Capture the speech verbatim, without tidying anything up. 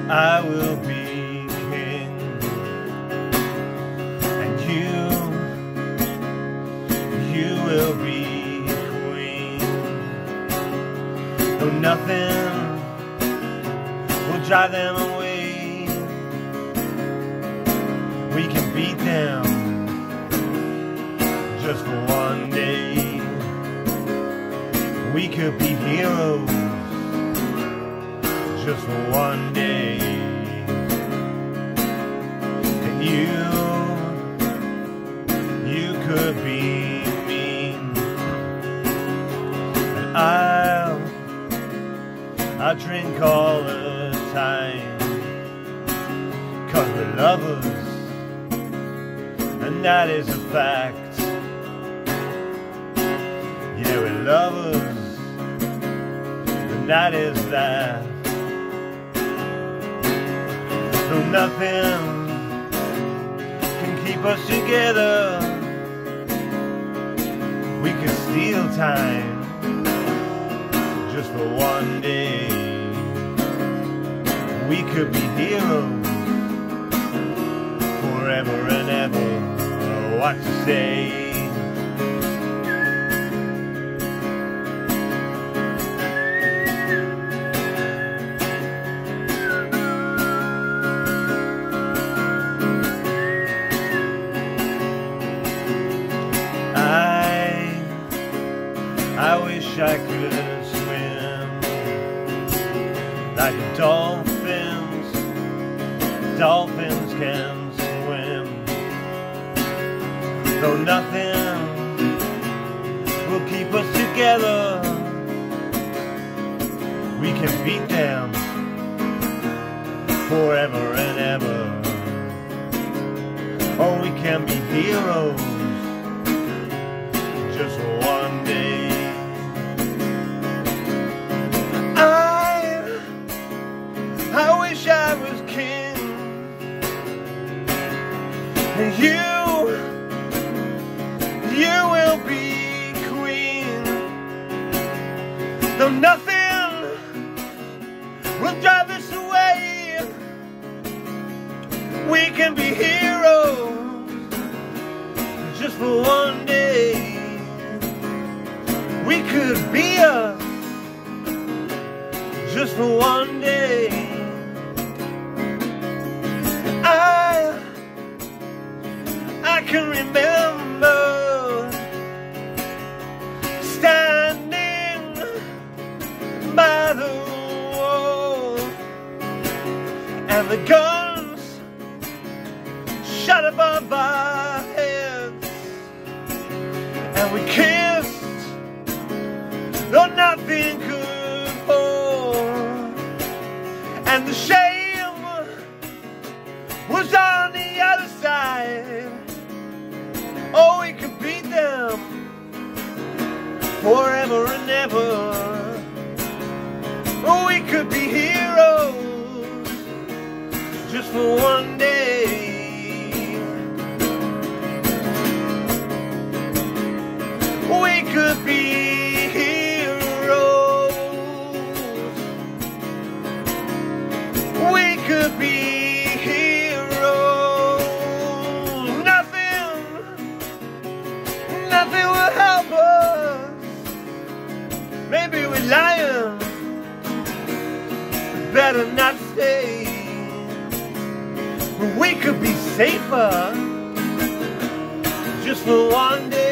I will be king, and you, you will be queen. Though nothing will drive them away, we can beat them just for one day. We could be heroes just for one day. And you, you could be mean, and I'll, I'll drink all the time, 'cause we're lovers, and that is a fact. Yeah, we're lovers, and that is that. Though nothing can keep us together, we can steal time just for one day. We could be heroes forever and ever. What to say? I wish I could swim like dolphins. Dolphins can swim. Though nothing will keep us together, we can beat them forever and ever. Oh, we can be heroes just for one day. I wish I was king, and you, you will be queen. Though nothing will drive us away, we can be heroes just for one day. We could be us just for one day. I, I can remember standing by the wall, and the guns shot above our heads, and we kissed though nothing could fall, and the shame was on the other side. Oh, we could beat them forever and ever. Oh, we could be heroes just for one day. We could be heroes. We could be nothing will help us. Maybe we're lying, better not stay. But we could be safer just for one day.